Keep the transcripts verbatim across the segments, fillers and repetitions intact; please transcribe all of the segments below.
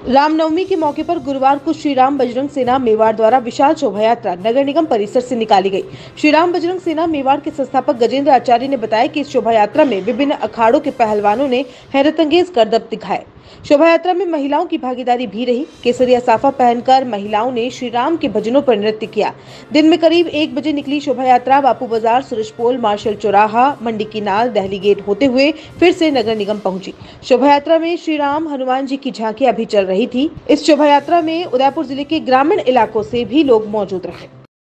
रामनवमी के मौके पर गुरुवार को श्री राम बजरंग सेना मेवाड़ द्वारा विशाल शोभा यात्रा नगर निगम परिसर से निकाली गई। श्री राम बजरंग सेना मेवाड़ के संस्थापक गजेंद्र आचार्य ने बताया कि इस शोभा यात्रा में विभिन्न अखाड़ों के पहलवानों ने हैरतअंगेज करतब दिखाए। शोभा यात्रा में महिलाओं की भागीदारी भी रही। केसरिया साफा पहनकर महिलाओं ने श्री राम के भजनों पर नृत्य किया। दिन में करीब एक बजे निकली शोभा यात्रा बापू बाजार, सूरजपोल, मार्शल चौराहा, मंडी की नाल, दहली गेट होते हुए फिर से नगर निगम पहुंची। शोभा यात्रा में श्री राम हनुमान जी की झांकियां भी चल रही थी। इस शोभा यात्रा में उदयपुर जिले के ग्रामीण इलाकों से भी लोग मौजूद रहे।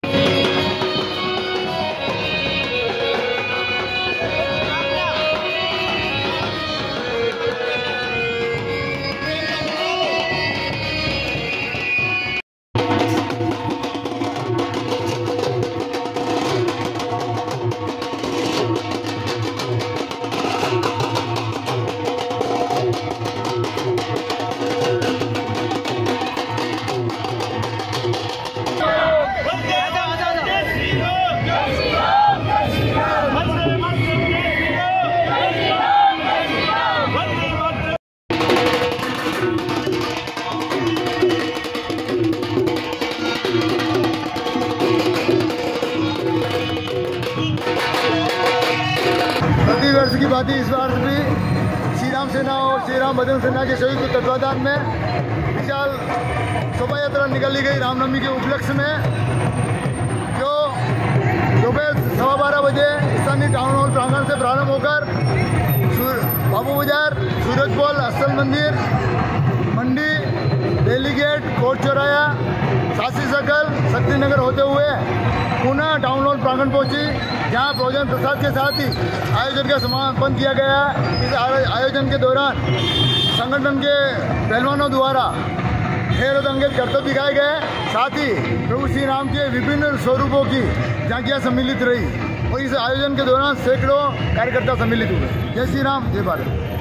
प्रतिवर्ष की बात इस बार भी श्री राम सेना और श्री राम बजरंग सेना के संयुक्त तत्वाधान में विशाल शोभा यात्रा निकाली गई रामनवमी के उपलक्ष्य में, जो दोपहर सवा बारह बजे स्थानीय टाउन हॉल प्रांगण से प्रारंभ होकर बापू बाजार, सूरजपोल, असल मंदिर, मंडी, दिल्ली गेट, कोट चौराया, शासी सर्कल, शक्ति नगर होते हुए पुनः टाउन हॉल प्रांगण पहुंची, जहां भोजन प्रसाद के साथ ही आयोजन का समापन किया गया। इस आयोजन के दौरान संगठन के पहलवानों द्वारा हैरतअंगेज करतब दिखाए गए। साथ ही प्रभु श्री राम के विभिन्न स्वरूपों की झांकियां सम्मिलित रही और इस आयोजन के दौरान सैकड़ों कार्यकर्ता सम्मिलित हुए। जय श्री राम, जय भारत।